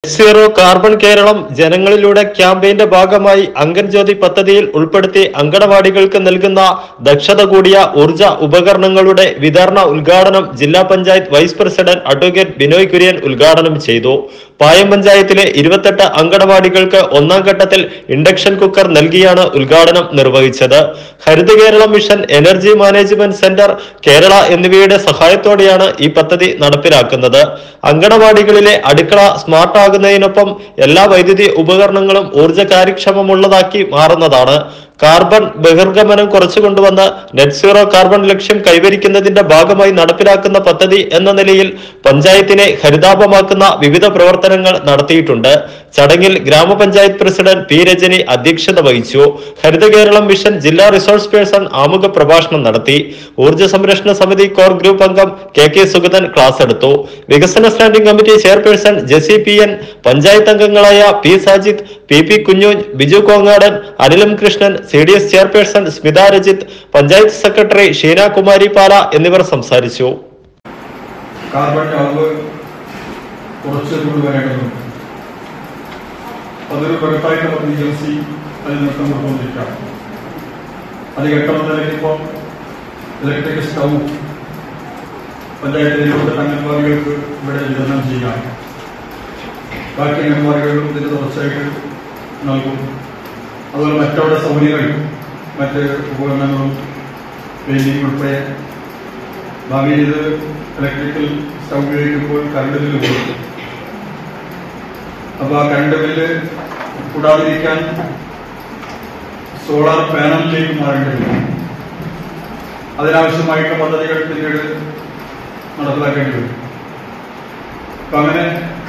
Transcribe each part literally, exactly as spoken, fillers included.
Zero carbon Keralam ജനങ്ങളിലൂടെ ക്യാമ്പയിന്റെ ഭാഗമായി അംഗൻജ്യോതി പദ്ധതിയിൽ ഉൾപ്പെടുത്തി അങ്കണവാടികൾക്ക് നൽകുന്ന ദക്ഷത കൂടിയ ഊർജ ഉപകരണങ്ങളുടെ വിതരണ ഉദ്ഘാടനം ജില്ലാ panchayat vice president advocate Binoy Kurian ഉദ്ഘാടനം ചെയ്തു. പായം പഞ്ചായത്തിലെ ഇരുപത്തെട്ട് അങ്കണവാടികൾക്ക് ഒന്നാം ഘട്ടത്തിൽ ഇൻഡക്ഷൻ കുക്കർ നൽകിയാണ് ഉദ്ഘാടനം നിർവഹിച്ചത്. Haritha Keralam mission, energy management centre Kerala എന്നിവയുടെ സഹായത്തോടെയാണ് ഈ പദ്ധതി നടപ്പിലാക്കുന്നത്. അങ്കണവാടികളിലെ അടുക്കള സ്മാർട്ട് ആകുന്നതിനൊപ്പം എല്ലാ വൈദ്യുതി ഉപകരണങ്ങളും ഊർജ്ജ കാര്യക്ഷമമുള്ളതാക്കി മാറുന്നതാണ്. കാർബൺ ബഹിർഗമനം കുറച്ചുകൊണ്ടുവന്ന് നെറ്റ് സീറോ കാർബൺ ലക്ഷ്യം കൈവരിക്കുന്നതിന്റെ ഭാഗമായി നടപ്പിലാക്കുന്ന പദ്ധതി എന്ന നിലയിൽ പഞ്ചായത്തിനെ ഹരിതാപമാക്കുന്ന വിവിധ പ്രവർത്തനങ്ങൾ നടത്തിയിട്ടുണ്ട്. ചടങ്ങിൽ ഗ്രാമപഞ്ചായത്ത് പ്രസിഡന്റ് പി രജനി അധ്യക്ഷത വഹിച്ചു. ഹരിത കേരളം മിഷൻ ജില്ലാ റിസോഴ്സ് പേഴ്സൺ ആമുഖ പ്രഭാഷണം നടത്തി. ഊർജ്ജ സംരക്ഷണ സമിതി കോർ ഗ്രൂപ്പ് അംഗം കെ കെ സുഗതൻ ക്ലാസ് എടുത്തു. വികസന standing committee chairperson Jessy P N, panchayat അംഗങ്ങളായ P Sajid, P P Kunju, Biju Kongadan, Anilam Krishnan, C D S chairperson Smitha Rajith, panchayat secretary Sheena Kumari Pala എന്നിവർ സംസാരിച്ചു. കാർബൺ അളവ് കുറച്ച് കൊണ്ടുവരേണ്ടതുണ്ട്. അതൊരു ബൃഹത്തായിട്ട് ഏജൻസി അതിൽ നൃത്തം കൊടുത്തുകൊണ്ടിരിക്കുകയാണ്. അത് ഘട്ടമെന്നതിലേക്ക് ഇപ്പോൾ ഇലക്ട്രിക് സ്റ്റൗ പഞ്ചായത്തിലെ ഇരുപത്തെട്ട് അംഗൻവാടികൾക്ക് ഇവിടെ വിതരണം ചെയ്യാം. ബാക്കി അംഗൻവാടികളിലും ഇതിന്റെ തുടർച്ചയായിട്ട് നൽകും. അതുപോലെ മറ്റവിടെ സൗകര്യങ്ങൾ, മറ്റ് ഉപകരണങ്ങളും പെയിന്റിംഗ് ഉൾപ്പെടെ ഭാവിയിൽ ഇത് ഇലക്ട്രിക്കൽ സ്റ്റൗ ഉപയോഗിക്കുമ്പോൾ കറണ്ട് ബില്ല് കൊടുക്കും. അപ്പൊ ആ കറണ്ട് ബില്ല് കൂടാതിരിക്കാൻ സോളാർ പാനലിലേക്ക് മാറേണ്ടി വരും. അതിനാവശ്യമായിട്ടുള്ള പദ്ധതികൾ പിന്നീട് നടപ്പിലാക്കേണ്ടി വരും. അപ്പൊ അങ്ങനെ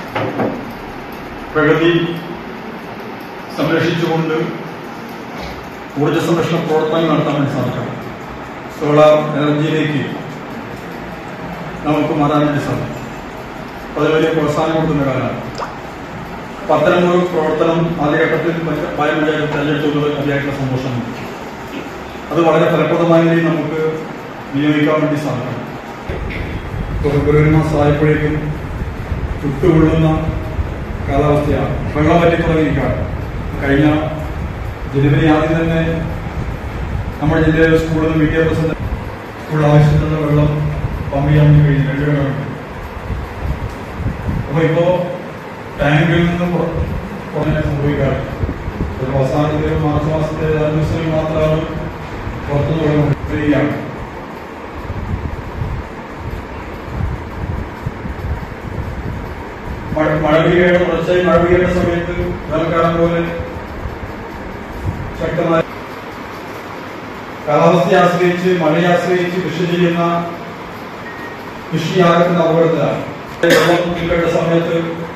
പ്രകൃതി സംരക്ഷിച്ചുകൊണ്ട് ഊർജ സംരക്ഷണ പ്രവർത്തനങ്ങൾ നടത്താൻ വേണ്ടി സാധിക്കണം. സോളാർ എനർജിയിലേക്ക് നമുക്ക് മാറാൻ വേണ്ടി സാധിക്കും. അത് വലിയ പ്രോത്സാഹനം കൊടുക്കുന്ന കാലമാണ്. അത്തരമൊരു പ്രവർത്തനം ആദ്യഘട്ടത്തിൽ പായം പഞ്ചായത്ത് തെരഞ്ഞെടുത്തുള്ളത് അതിയായിട്ടുള്ള സന്തോഷമുണ്ട്. അത് വളരെ ഫലപ്രദമായ രീതിയിൽ നമുക്ക് വിനിയോഗിക്കാൻ വേണ്ടി സാധിക്കണം. ഫെബ്രുവരി മാസമായപ്പോഴേക്കും ചുട്ടുകൊള്ളുന്ന കാലാവസ്ഥയാണ്. വെള്ളം പറ്റി തുടങ്ങിയിരിക്കുകയാണ്. കഴിഞ്ഞ ജനുവരി ആദ്യം തന്നെ നമ്മുടെ ജില്ലയിലെ സ്കൂളിൽ നിന്ന് വിദ്യാഭ്യാസം സ്കൂൾ ആവശ്യത്തിനുള്ള വെള്ളം പമ്പ് ചെയ്യാൻ വേണ്ടി കഴിഞ്ഞു. രണ്ട് വെള്ളമുണ്ട്. അപ്പൊ ഇപ്പോ ടാങ്കിൽ നിന്ന് കുറഞ്ഞ സംഭവിക്കാറ് ഒരു അവസാനത്തെ മാർച്ച് മാസത്തെ ദിവസങ്ങളിൽ മാത്രമാണ് പുറത്തുനിന്ന് വെള്ളം വരികയാണ്. മഴ പെയ്യേണ്ട തുടർച്ചയായി മഴ പെയ്യേണ്ട സമയത്ത് വേനൽക്കാലം പോലെ ശക്തമായ കാലാവസ്ഥയെ ആശ്രയിച്ച് മഴയെ ആശ്രയിച്ച് കൃഷി ചെയ്യുന്ന കൃഷിയാകുന്ന അപകടത്തിലാണ്. വെള്ളം കിട്ടേണ്ട സമയത്ത്